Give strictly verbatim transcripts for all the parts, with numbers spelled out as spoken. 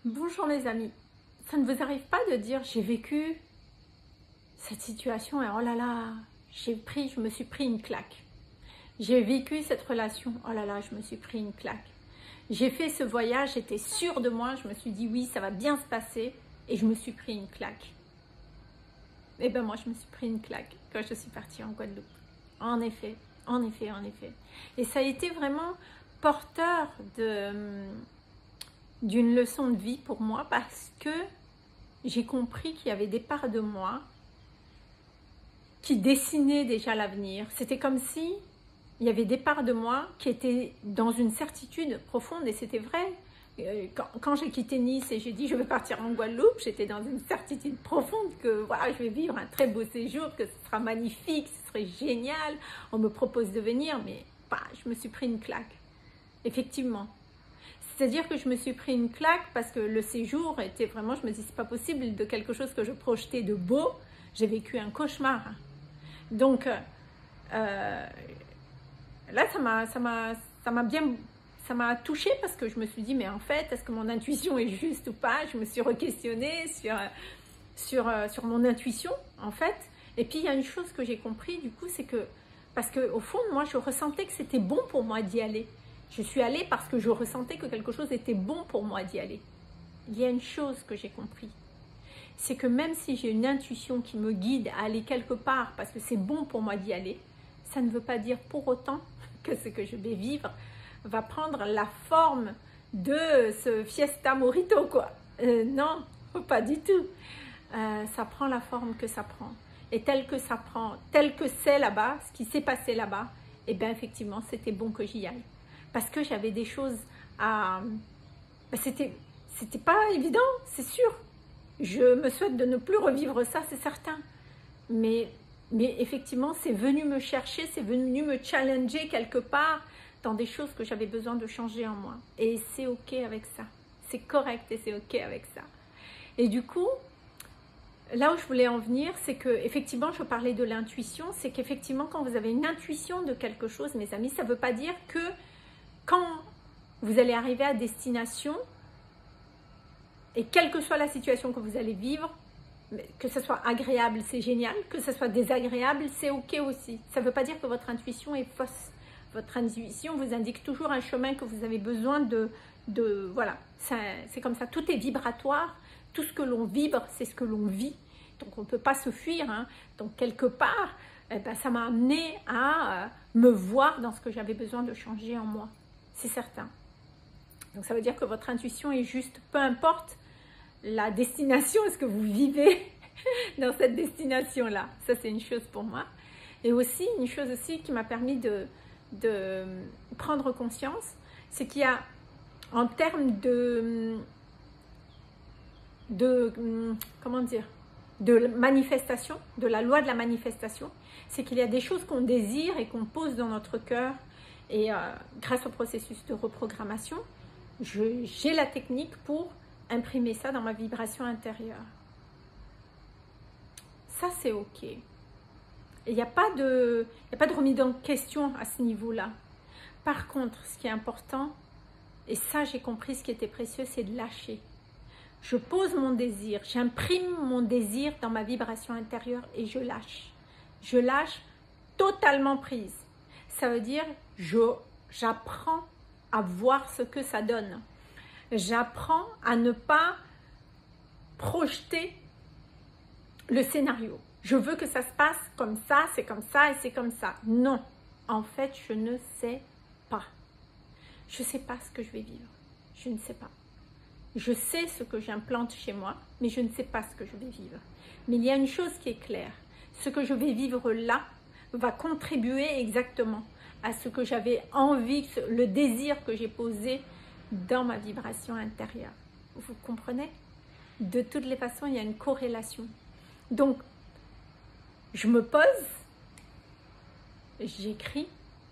Bonjour les amis, ça ne vous arrive pas de dire j'ai vécu cette situation et oh là là, j'ai pris, je me suis pris une claque. J'ai vécu cette relation, oh là là, je me suis pris une claque. J'ai fait ce voyage, j'étais sûre de moi, je me suis dit oui, ça va bien se passer et je me suis pris une claque. Et ben moi, je me suis pris une claque quand je suis partie en Guadeloupe. En effet, en effet, en effet. Et ça a été vraiment porteur de... d'une leçon de vie pour moi parce que j'ai compris qu'il y avait des parts de moi qui dessinaient déjà l'avenir. C'était comme si il y avait des parts de moi qui étaient dans une certitude profonde et c'était vrai. Quand, quand j'ai quitté Nice et j'ai dit je vais partir en Guadeloupe, j'étais dans une certitude profonde que voilà, je vais vivre un très beau séjour, que ce sera magnifique, ce serait génial. On me propose de venir, mais bah, je me suis pris une claque. Effectivement. C'est-à-dire que je me suis pris une claque parce que le séjour était vraiment, je me dis c'est pas possible, de quelque chose que je projetais de beau, j'ai vécu un cauchemar. Donc euh, là ça m'a ça m'a ça m'a bien ça m'a touchée parce que je me suis dit mais en fait est-ce que mon intuition est juste ou pas? Je me suis re-questionnée sur, sur, sur mon intuition en fait. Et puis il y a une chose que j'ai compris du coup, c'est que parce qu'au fond moi je ressentais que c'était bon pour moi d'y aller. Je suis allée parce que je ressentais que quelque chose était bon pour moi d'y aller. Il y a une chose que j'ai compris, c'est que même si j'ai une intuition qui me guide à aller quelque part parce que c'est bon pour moi d'y aller, ça ne veut pas dire pour autant que ce que je vais vivre va prendre la forme de ce fiesta morito, quoi. Euh, non, pas du tout. Euh, ça prend la forme que ça prend. Et tel que ça prend, tel que c'est là-bas, ce qui s'est passé là-bas, eh bien effectivement, c'était bon que j'y aille. Parce que j'avais des choses à... C'était c'était pas évident, c'est sûr. Je me souhaite de ne plus revivre ça, c'est certain. Mais, mais effectivement, c'est venu me chercher, c'est venu me challenger quelque part dans des choses que j'avais besoin de changer en moi. Et c'est ok avec ça. C'est correct et c'est ok avec ça. Et du coup, là où je voulais en venir, c'est que effectivement, je parlais de l'intuition. C'est qu'effectivement, quand vous avez une intuition de quelque chose, mes amis, ça ne veut pas dire que quand vous allez arriver à destination, et quelle que soit la situation que vous allez vivre, que ce soit agréable, c'est génial, que ce soit désagréable, c'est ok aussi. Ça ne veut pas dire que votre intuition est fausse. Votre intuition vous indique toujours un chemin que vous avez besoin de... de voilà, c'est comme ça, tout est vibratoire, tout ce que l'on vibre, c'est ce que l'on vit. Donc on ne peut pas se fuir, hein. Donc quelque part, eh ben, ça m'a amené à euh, me voir dans ce que j'avais besoin de changer en moi. C'est certain. Donc ça veut dire que votre intuition est juste, peu importe la destination, est-ce que vous vivez dans cette destination-là. Ça c'est une chose pour moi. Et aussi, une chose aussi qui m'a permis de, de prendre conscience, c'est qu'il y a, en termes de, de, comment dire, de manifestation, de la loi de la manifestation, c'est qu'il y a des choses qu'on désire et qu'on pose dans notre cœur. Et euh, grâce au processus de reprogrammation, j'ai la technique pour imprimer ça dans ma vibration intérieure. Ça, c'est ok. Il n'y a pas de, il n'y a pas de remise en question à ce niveau-là. Par contre, ce qui est important, et ça, j'ai compris ce qui était précieux, c'est de lâcher. Je pose mon désir, j'imprime mon désir dans ma vibration intérieure et je lâche. Je lâche totalement prise. Ça veut dire, j'apprends à voir ce que ça donne. J'apprends à ne pas projeter le scénario. Je veux que ça se passe comme ça, c'est comme ça et c'est comme ça. Non, en fait, je ne sais pas. Je ne sais pas ce que je vais vivre. Je ne sais pas. Je sais ce que j'implante chez moi, mais je ne sais pas ce que je vais vivre. Mais il y a une chose qui est claire. Ce que je vais vivre là va contribuer exactement à ce que j'avais envie, le désir que j'ai posé dans ma vibration intérieure. Vous comprenez? De toutes les façons, il y a une corrélation. Donc, je me pose, j'écris.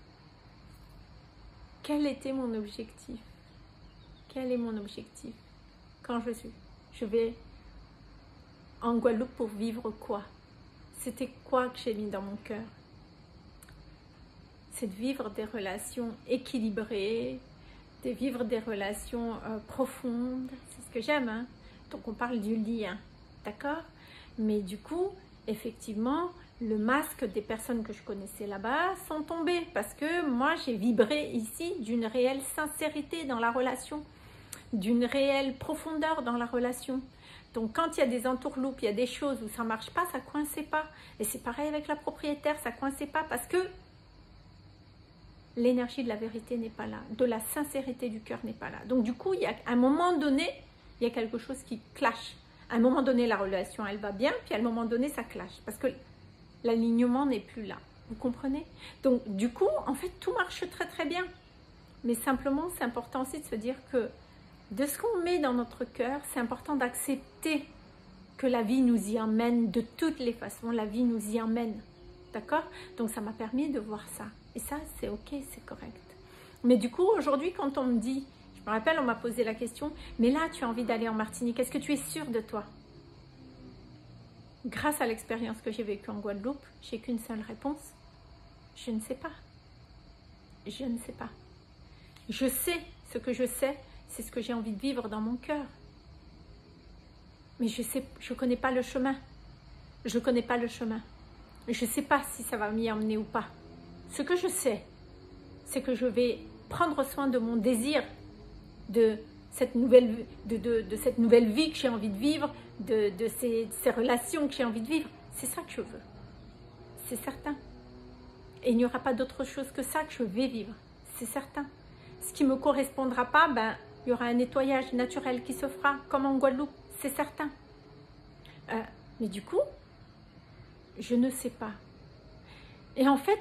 Quel était mon objectif? Quel est mon objectif? Quand je suis, je vais en Guadeloupe pour vivre quoi? C'était quoi que j'ai mis dans mon cœur? C'est de vivre des relations équilibrées, de vivre des relations euh, profondes, c'est ce que j'aime, hein. Donc on parle du lien, d'accord? Mais du coup, effectivement, le masque des personnes que je connaissais là-bas sont tombés parce que moi, j'ai vibré ici d'une réelle sincérité dans la relation, d'une réelle profondeur dans la relation. Donc quand il y a des entourloupes, il y a des choses où ça ne marche pas, ça ne coinçait pas. Et c'est pareil avec la propriétaire, ça ne coinçait pas parce que l'énergie de la vérité n'est pas là, de la sincérité du cœur n'est pas là. Donc du coup, il y a, à un moment donné, il y a quelque chose qui clash. À un moment donné, la relation, elle va bien, puis à un moment donné, ça clash. Parce que l'alignement n'est plus là. Vous comprenez? Donc du coup, en fait, tout marche très très bien. Mais simplement, c'est important aussi de se dire que de ce qu'on met dans notre cœur, c'est important d'accepter que la vie nous y emmène de toutes les façons. La vie nous y emmène. D'accord? Donc ça m'a permis de voir ça. Et ça, c'est ok, c'est correct. Mais du coup, aujourd'hui, quand on me dit, je me rappelle, on m'a posé la question, mais là, tu as envie d'aller en Martinique, est-ce que tu es sûre de toi? Grâce à l'expérience que j'ai vécue en Guadeloupe, j'ai qu'une seule réponse. Je ne sais pas. Je ne sais pas. Je sais, ce que je sais, c'est ce que j'ai envie de vivre dans mon cœur. Mais je sais, je ne connais pas le chemin. Je ne connais pas le chemin. Je ne sais pas si ça va m'y emmener ou pas. Ce que je sais, c'est que je vais prendre soin de mon désir, de cette nouvelle, de, de, de cette nouvelle vie que j'ai envie de vivre, de, de, ces, de ces relations que j'ai envie de vivre. C'est ça que je veux. C'est certain. Et il n'y aura pas d'autre chose que ça que je vais vivre. C'est certain. Ce qui ne me correspondra pas, ben, il y aura un nettoyage naturel qui se fera, comme en Guadeloupe. C'est certain. Euh, mais du coup, je ne sais pas. Et en fait,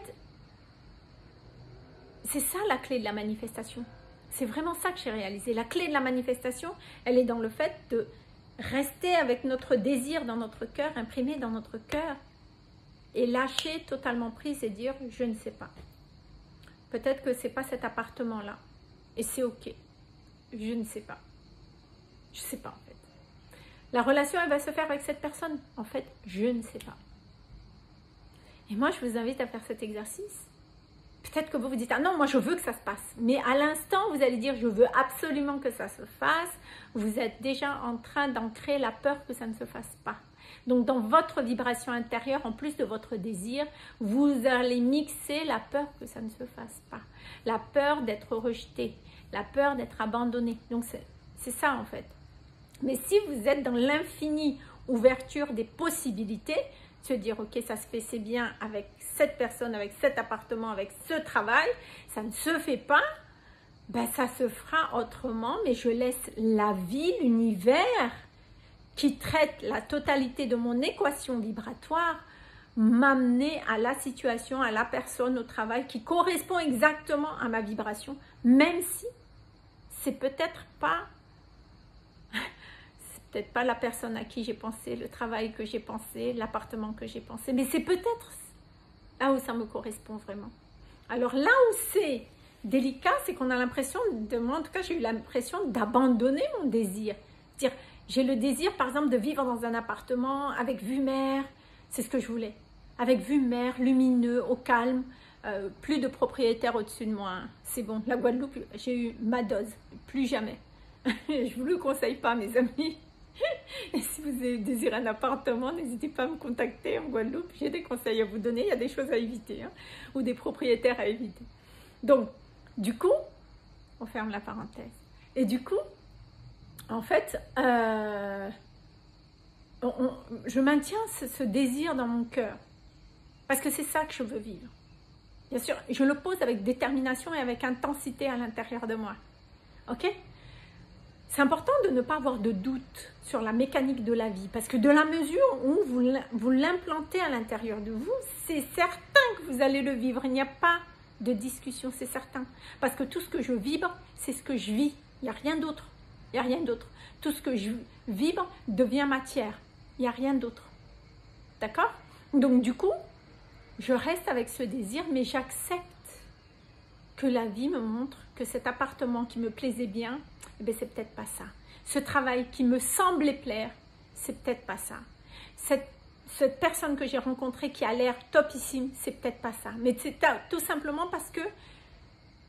c'est ça la clé de la manifestation. C'est vraiment ça que j'ai réalisé. La clé de la manifestation, elle est dans le fait de rester avec notre désir dans notre cœur, imprimé dans notre cœur, et lâcher totalement prise et dire « je ne sais pas ». Peut-être que ce n'est pas cet appartement-là. Et c'est ok. Je ne sais pas. Je ne sais pas en fait. La relation, elle va se faire avec cette personne. En fait, je ne sais pas. Et moi, je vous invite à faire cet exercice. Peut-être que vous vous dites, ah non, moi je veux que ça se passe. Mais à l'instant, vous allez dire, je veux absolument que ça se fasse. Vous êtes déjà en train d'ancrer la peur que ça ne se fasse pas. Donc dans votre vibration intérieure, en plus de votre désir, vous allez mixer la peur que ça ne se fasse pas. La peur d'être rejeté, la peur d'être abandonné. Donc c'est ça en fait. Mais si vous êtes dans l'infinie ouverture des possibilités, se dire ok, ça se fait, c'est bien avec cette personne, avec cet appartement, avec ce travail, ça ne se fait pas, ben ça se fera autrement, mais je laisse la vie, l'univers qui traite la totalité de mon équation vibratoire m'amener à la situation, à la personne, au travail qui correspond exactement à ma vibration, même si c'est peut-être pas peut-être pas la personne à qui j'ai pensé, le travail que j'ai pensé, l'appartement que j'ai pensé, mais c'est peut-être là où ça me correspond vraiment. Alors là où c'est délicat, c'est qu'on a l'impression, de moi en tout cas j'ai eu l'impression d'abandonner mon désir. Dire, j'ai le désir par exemple de vivre dans un appartement avec vue mer, c'est ce que je voulais, avec vue mer, lumineux, au calme, euh, plus de propriétaires au-dessus de moi, hein. C'est bon, la Guadeloupe, j'ai eu ma dose, plus jamais. Je vous le conseille pas mes amis. Et si vous désirez un appartement, n'hésitez pas à me contacter en Guadeloupe. J'ai des conseils à vous donner, il y a des choses à éviter, hein, ou des propriétaires à éviter. Donc, du coup, on ferme la parenthèse. Et du coup, en fait, euh, on, on, je maintiens ce, ce désir dans mon cœur. Parce que c'est ça que je veux vivre. Bien sûr, je le pose avec détermination et avec intensité à l'intérieur de moi. Ok ? C'est important de ne pas avoir de doute sur la mécanique de la vie, parce que de la mesure où vous l'implantez à l'intérieur de vous, c'est certain que vous allez le vivre. Il n'y a pas de discussion, c'est certain. Parce que tout ce que je vibre, c'est ce que je vis. Il n'y a rien d'autre. Il n'y a rien d'autre. Tout ce que je vibre devient matière. Il n'y a rien d'autre. D'accord? Donc du coup, je reste avec ce désir, mais j'accepte que la vie me montre que cet appartement qui me plaisait bien, eh bien, c'est peut-être pas ça. Ce travail qui me semblait plaire, c'est peut-être pas ça. Cette, cette personne que j'ai rencontrée qui a l'air topissime, c'est peut-être pas ça. Mais c'est tout simplement parce que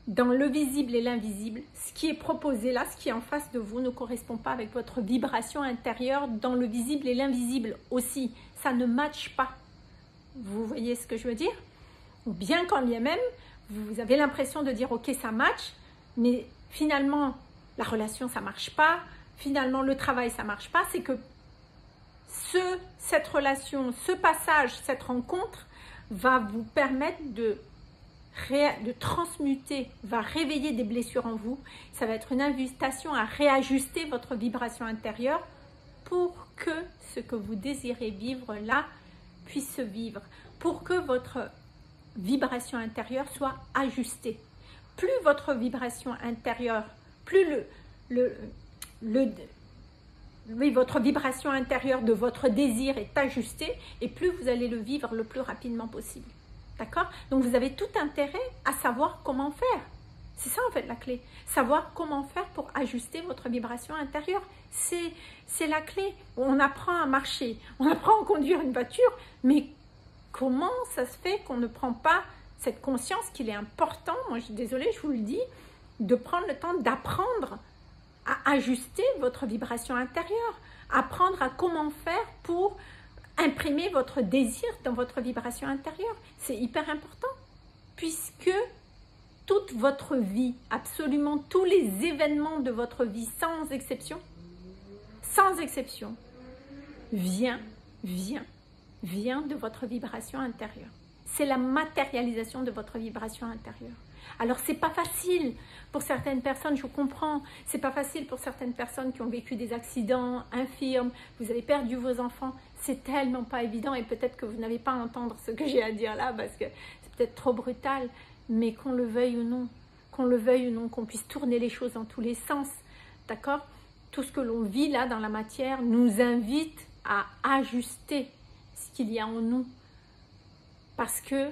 dans le visible et l'invisible, ce qui est proposé là, ce qui est en face de vous ne correspond pas avec votre vibration intérieure dans le visible et l'invisible aussi. Ça ne matche pas. Vous voyez ce que je veux dire? Ou bien quand bien même, vous avez l'impression de dire ok ça match, mais finalement la relation ça marche pas, finalement le travail ça marche pas, c'est que ce, cette relation, ce passage, cette rencontre va vous permettre de, de transmuter, va réveiller des blessures en vous. Ça va être une invitation à réajuster votre vibration intérieure pour que ce que vous désirez vivre là puisse se vivre, pour que votre vibration intérieure soit ajustée. Plus votre vibration intérieure, plus le, le, le, oui, votre vibration intérieure de votre désir est ajustée, et plus vous allez le vivre le plus rapidement possible. D'accord? Donc vous avez tout intérêt à savoir comment faire. C'est ça en fait la clé. Savoir comment faire pour ajuster votre vibration intérieure. C'est la clé. On apprend à marcher, on apprend à conduire une voiture, mais comment ça se fait qu'on ne prend pas cette conscience qu'il est important, moi je suis désolée, je vous le dis, de prendre le temps d'apprendre à ajuster votre vibration intérieure, apprendre à comment faire pour imprimer votre désir dans votre vibration intérieure. C'est hyper important, puisque toute votre vie, absolument tous les événements de votre vie, sans exception, sans exception, vient, vient, vient de votre vibration intérieure. C'est la matérialisation de votre vibration intérieure. Alors, c'est pas facile pour certaines personnes, je vous comprends, c'est pas facile pour certaines personnes qui ont vécu des accidents infirmes, vous avez perdu vos enfants, c'est tellement pas évident, et peut-être que vous n'avez pas à entendre ce que j'ai à dire là, parce que c'est peut-être trop brutal, mais qu'on le veuille ou non, qu'on le veuille ou non, qu'on puisse tourner les choses dans tous les sens, d'accord? Tout ce que l'on vit là dans la matière nous invite à ajuster ce qu'il y a en nous, parce que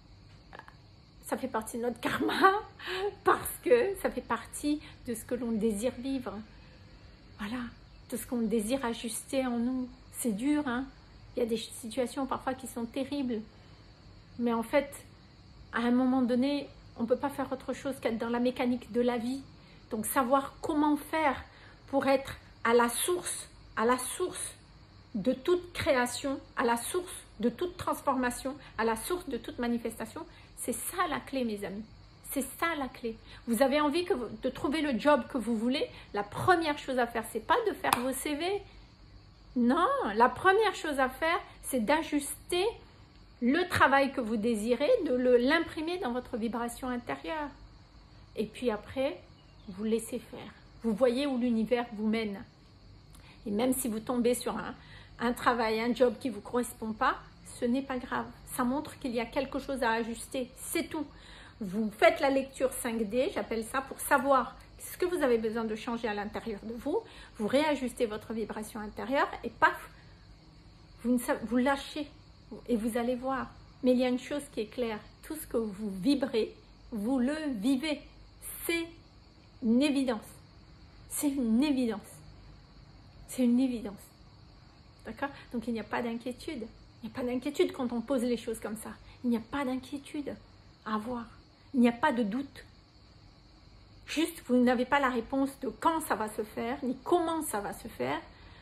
ça fait partie de notre karma, parce que ça fait partie de ce que l'on désire vivre. Voilà, de ce qu'on désire ajuster en nous. C'est dur, hein? Il y a des situations parfois qui sont terribles. Mais en fait, à un moment donné, on ne peut pas faire autre chose qu'être dans la mécanique de la vie. Donc savoir comment faire pour être à la source, à la source de toute création, à la source de toute transformation, à la source de toute manifestation, c'est ça la clé, mes amis. C'est ça la clé. Vous avez envie que vous, de trouver le job que vous voulez, la première chose à faire, c'est pas de faire vos C V. Non, la première chose à faire, c'est d'ajuster le travail que vous désirez, de l'imprimer dans votre vibration intérieure. Et puis après, vous laissez faire. Vous voyez où l'univers vous mène. Et même si vous tombez sur un, un travail, un job qui ne vous correspond pas, ce n'est pas grave. Ça montre qu'il y a quelque chose à ajuster. C'est tout. Vous faites la lecture cinq D, j'appelle ça, pour savoir ce que vous avez besoin de changer à l'intérieur de vous. Vous réajustez votre vibration intérieure et paf, vous, ne savez, vous lâchez et vous allez voir. Mais il y a une chose qui est claire. Tout ce que vous vibrez, vous le vivez. C'est une évidence. C'est une évidence. C'est une évidence. D'accord? Donc il n'y a pas d'inquiétude. Il n'y a pas d'inquiétude quand on pose les choses comme ça. Il n'y a pas d'inquiétude à avoir. Il n'y a pas de doute. Juste, vous n'avez pas la réponse de quand ça va se faire, ni comment ça va se faire.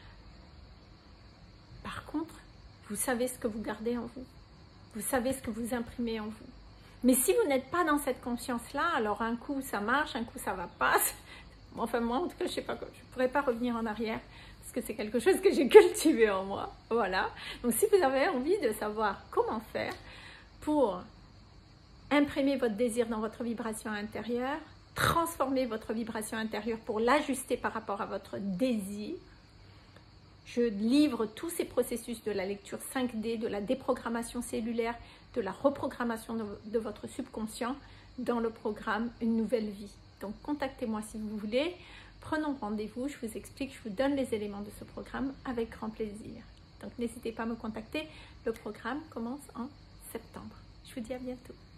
Par contre, vous savez ce que vous gardez en vous. Vous savez ce que vous imprimez en vous. Mais si vous n'êtes pas dans cette conscience-là, alors un coup ça marche, un coup ça va pas. Enfin moi, en tout cas, je sais pas, je ne pourrais pas revenir en arrière. Parce que c'est quelque chose que j'ai cultivé en moi. Voilà. Donc, si vous avez envie de savoir comment faire pour imprimer votre désir dans votre vibration intérieure, transformer votre vibration intérieure pour l'ajuster par rapport à votre désir, je livre tous ces processus de la lecture cinq D, de la déprogrammation cellulaire, de la reprogrammation de, de votre subconscient dans le programme Une Nouvelle Vie. Donc, contactez-moi si vous voulez. Prenons rendez-vous, je vous explique, je vous donne les éléments de ce programme avec grand plaisir. Donc, n'hésitez pas à me contacter. Le programme commence en septembre. Je vous dis à bientôt.